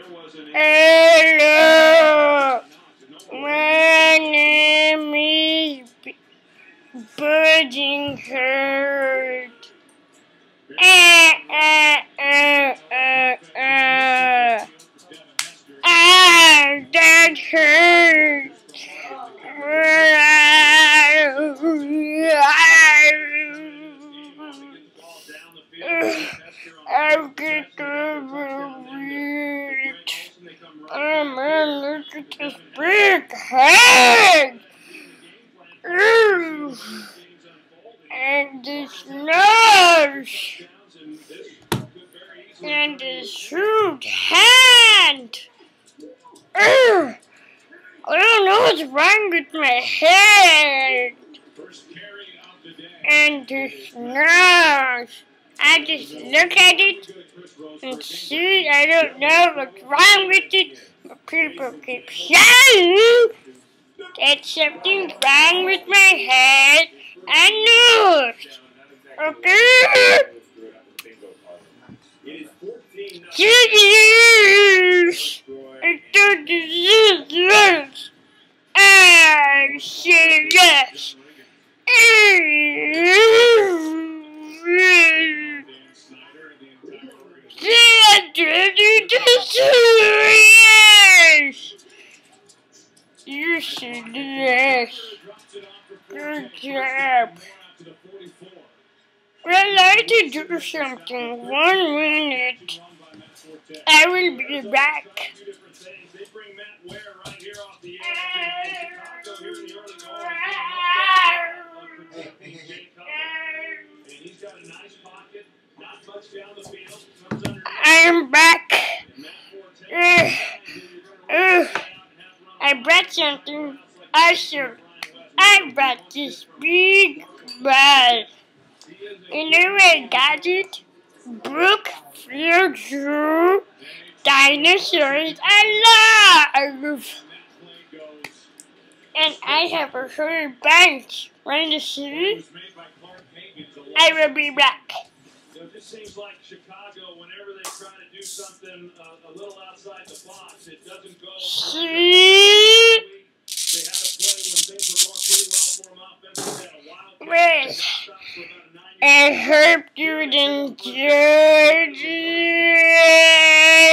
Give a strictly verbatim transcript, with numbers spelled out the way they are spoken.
Hello, my name is Birdinghurt. Ah, ah, ah, ah, ah. Ah, that hurts. I'll get over it. Oh man, look at this big head! Ooh. And this nose! And this huge hand! Ooh. I don't know what's wrong with my head. And this nose. I just look at it and see, I don't know what's wrong with it, but people keep saying that something's wrong with my head and nose. Okay? Serious! I thought this is yes. I say yes. You said yes. Good job. I'd like to do something. One minute. I will be back. I'm back. Uh, uh, I brought something awesome. I brought this big ball. You know where I got it? Brookfield Zoo. Dinosaurs alive. And I have a whole bunch. Want to see? I will be back. It just seems like Chicago, whenever they try to do something uh, a little outside the box, it doesn't go. See? They had a play when things were going pretty well for them offensively. They had a wild Well, I hope you enjoyed it.